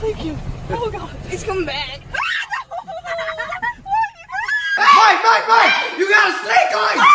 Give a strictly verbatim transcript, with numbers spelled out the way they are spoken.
Thank you. Oh God, it's coming back. Mike, Mike, Mike! You got a snake on you!